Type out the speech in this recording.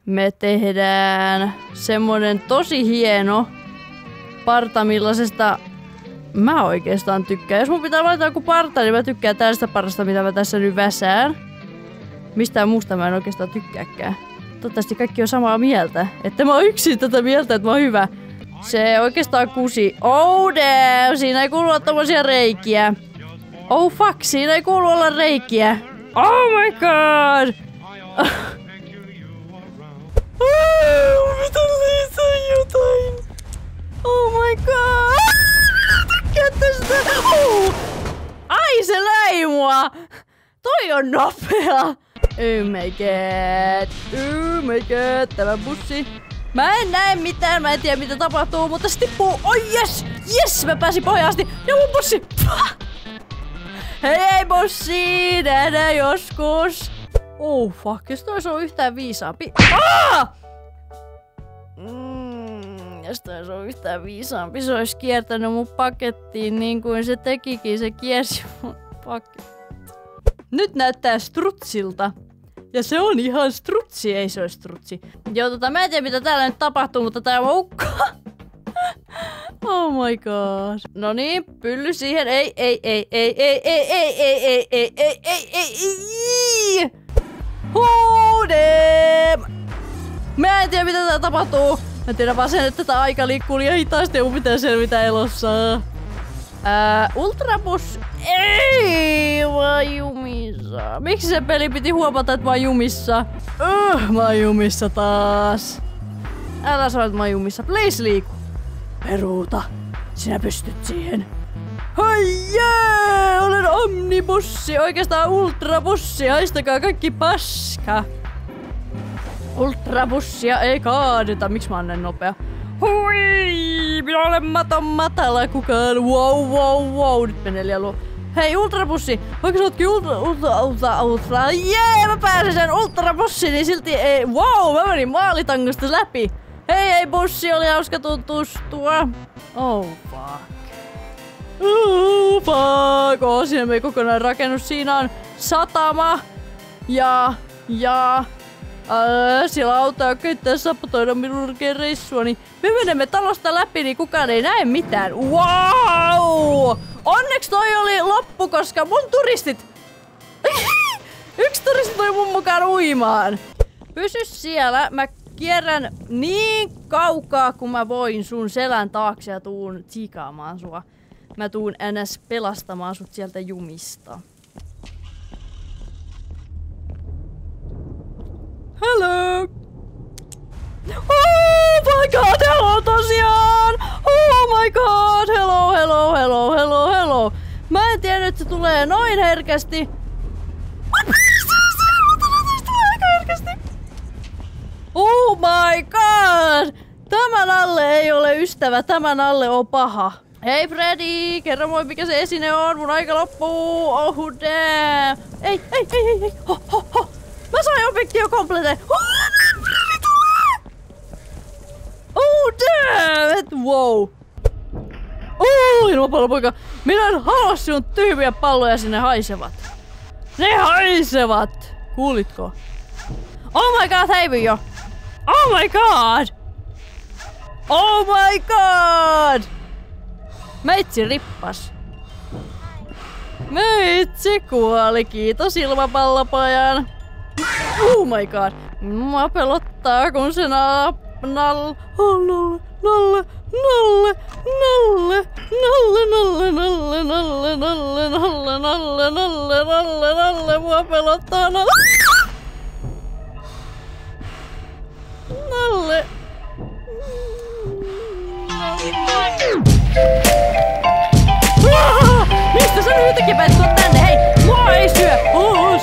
me tehdään semmonen tosi hieno parta, millaisesta mä oikeastaan tykkään. Jos mun pitää valita joku parta, niin mä tykkään tästä parasta, mitä mä tässä nyt väsään. Mistään muusta mä en oikeastaan tykkääkään. Toivottavasti kaikki on samaa mieltä. Että mä oon yksin tätä mieltä, että mä oon hyvä. Se oikeastaan kusi. Oh damn! Siinä ei kuulu olla tommosia reikiä. Oh fuck! Siinä ei kuulu olla reikiä. Oh my god! Mitä lisää jotain? Oh my god! Tykkään tästä! Ai se löi mua! Toi on nopea! Oh my god! Oh my god! Tämä bussi. Mä en näe mitään, mä en tiedä mitä tapahtuu, mutta se tippuu. Oi jes! Jes! Mä pääsin pohjasti! Ja mun bussi! Hei bussi! Nähdään joskus! Oh fuck, jos toi on yhtään viisaampi. Jos toi on yhtään viisaampi, se olisi kiertänyt mun pakettiin niin kuin se tekikin. Se kiersi mun pakettiin. Nyt näyttää strutsilta. Ja se on ihan strutsi, ei se ole strutsi. Joo, mä en tiedä mitä täällä nyt tapahtuu, mutta tää on ukkaa. Oh my god. No niin, pylly siihen. Ei. Mä en tiedä mitä tää tapahtuu. Mä tiedän vaan sen, että tää aika liikkuu liian hitaasti ja mun pitää selvitä elossa. Ultrabus. Ei, mä oon jumissa. Miksi se peli piti huomata, että mä oon jumissa? Mä oon jumissa taas. Älä sano, että mä oon jumissa. Please liiku. Peruuta. Sinä pystyt siihen. Hei jee! Olen omnibussi. Oikeastaan ultrabussi. Haistakaa kaikki paska. Ultrabussia ei kaadeta. Miksi mä oon näin nopea? Hui! Minä olen matala kukaan. Wow. Nyt menee liian luo. Hei, ultrabussi! Vaikka sä ootkin ultra. Jee! Mä pääsen sen ultrabussiin, niin silti ei. Wow! Mä menin maalitangosta läpi. Hei bussi, oli hauska tutustua. Oh fuck. Oh fuck. Oh, siinä meni kokonaan rakennus. Siinä on satama. Ja. Siellä auto yrittää sabotoida minun reissuani. Me menemme talosta läpi, niin kukaan ei näe mitään. Wow! Onneksi toi oli loppu, koska mun turistit... Yksi turisti toi mun mukaan uimaan. Pysy siellä. Mä kierrän niin kaukaa, kun mä voin sun selän taakse ja tuun tsiikaamaan sua. Mä tuun ns. Pelastamaan sut sieltä jumista. Hello! Oh my god, hello tosiaan! Oh my god, hello! Mä en tiedä, että se tulee noin herkästi. Oh my god! Tämän alle ei ole ystävä, tämän alle on paha. Hei Freddy, kerro moi mikä se esine on, mun aika loppuu. Oh damn! Ei! Ho! Mä sain objektio komplete! Oh damn! Wow! Oh, ilmapallopoika! Minä en halua sinun tyhmiä palloja, sinne haisevat. Ne haisevat! Kuulitko? Oh my god, häivy jo! Oh my god! Oh my god! Meitsi rippas. Meitsi kuoli, kiitos ilmapallopojan. Oh my god. Mua pelottaa, kun se nalle. Mua pelottaa nalle. Mistä sä nyt yhtäkkiä pääsit tulla tänne? Hei! Mua ei syö!